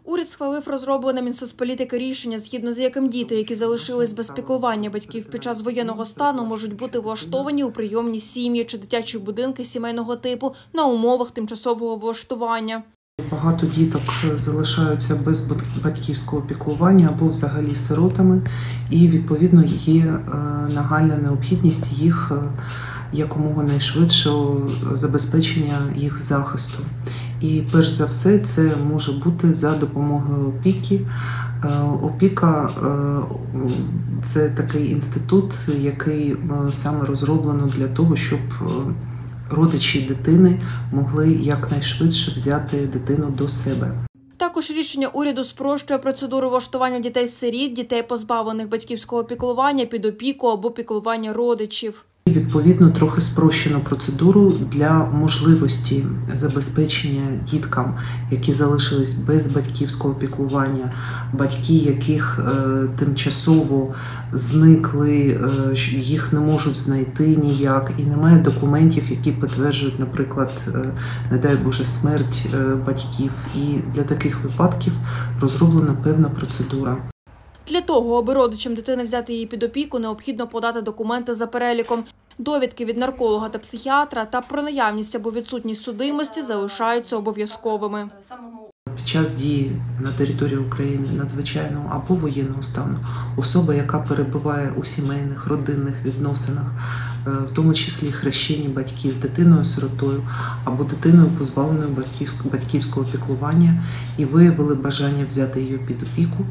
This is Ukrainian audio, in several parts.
Уряд схвалив розроблене Мінсоцполітики рішення, згідно з яким діти, які залишились без піклування батьків під час воєнного стану, можуть бути влаштовані у прийомні сім'ї чи дитячі будинки сімейного типу на умовах тимчасового влаштування. Багато діток залишаються без батьківського піклування або взагалі сиротами, і відповідно є нагальна необхідність їх якомога найшвидшого забезпечення їх захисту. І перш за все це може бути за допомогою опіки. Опіка – це такий інститут, який саме розроблено для того, щоб родичі дитини могли якнайшвидше взяти дитину до себе. Також рішення уряду спрощує процедуру влаштування дітей-сиріт, дітей, позбавлених батьківського піклування, під опіку або піклування родичів. Відповідно, трохи спрощено процедуру для можливості забезпечення діткам, які залишились без батьківського піклування, батьки, яких тимчасово зникли, їх не можуть знайти ніяк, і немає документів, які підтверджують, наприклад, не дай Боже, смерть батьків. І для таких випадків розроблена певна процедура. Для того, аби родичам дитини взяти її під опіку, необхідно подати документи за переліком. Довідки від нарколога та психіатра та про наявність або відсутність судимості залишаються обов'язковими. Під час дії на території України надзвичайного або воєнного стану особа, яка перебуває у сімейних, родинних відносинах, в тому числі хрещені батьки з дитиною-сиротою або дитиною, позбавленою батьківського піклування, і виявили бажання взяти її під опіку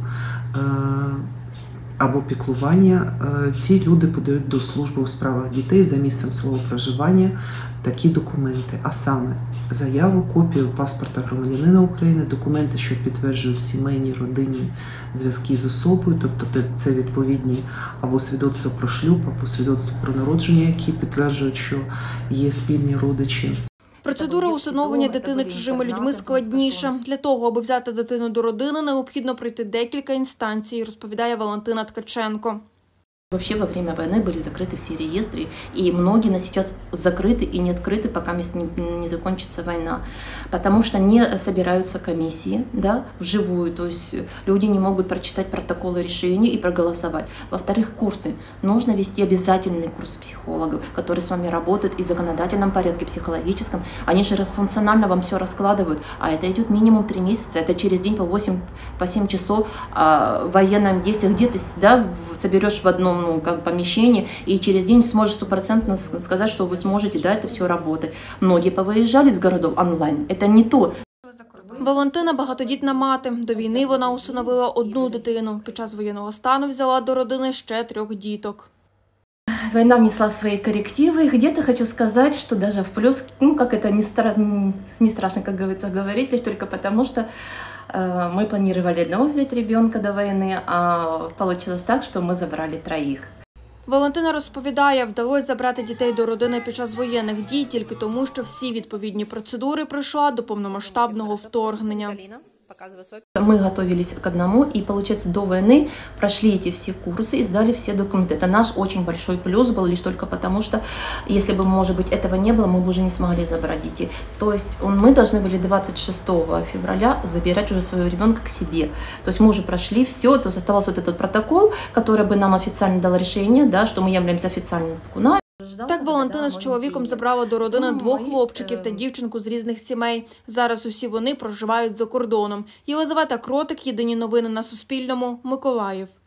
або піклування, ці люди подають до служби у справах дітей за місцем свого проживання такі документи, а саме заяву, копію паспорта громадянина України, документи, що підтверджують сімейні, родинні зв'язки з особою, тобто це відповідні або свідоцтво про шлюб, або свідоцтво про народження, які підтверджують, що є спільні родичі. Процедура усиновлення дитини чужими людьми складніша. Для того, аби взяти дитину до родини, необхідно пройти декілька інстанцій, розповідає Валентина Ткаченко. Вообще во время войны были закрыты все реестры, и многие сейчас закрыты и не открыты, пока не закончится война, потому что не собираются комиссии, да, вживую, то есть люди не могут прочитать протоколы решений и проголосовать. Во-вторых, курсы. Нужно вести обязательный курс психологов, которые с вами работают и в законодательном порядке, психологическом. Они же функционально вам все раскладывают, а это идет минимум 3 месяца, это через день по 7 часов в военном действии, где ты, да, соберешь в одном помещении, и через день сможешь стопроцентно сказать, что вы сможете, да, это все работать. Многие повыезжали из городов онлайн, это не то. Валентина – багатодітна мати. До війни вона усиновила 1 дитину. Під час воєнного стану взяла до родини ще 3 діток. Война внесла свои коррективы, и где-то хочу сказать, что даже в плюс, как это не страшно, как говорится, говорить, лишь только потому, что мы планировали одного взять ребенка до войны, а получилось так, что мы забрали 3. Валентина розповідає, вдалося забрати дітей до родини під час воєнних дій тільки тому, що всі відповідні процедури пройшла до повномасштабного вторгнення. Мы готовились к одному, и, получается, до войны прошли эти все курсы и сдали все документы. Это наш очень большой плюс был, лишь только потому, что, если бы, может быть, этого не было, мы бы уже не смогли забрать детей. То есть мы должны были 26 февраля забирать уже своего ребенка к себе. То есть мы уже прошли все, то есть оставался вот этот протокол, который бы нам официально дал решение, да, что мы являемся официальными опекунами. Так Валентина з чоловіком забрала до родини 2 хлопчиків та дівчинку з різних сімей. Зараз усі вони проживають за кордоном. Єлизавета Кротик, Єдині новини на Суспільному, Миколаїв.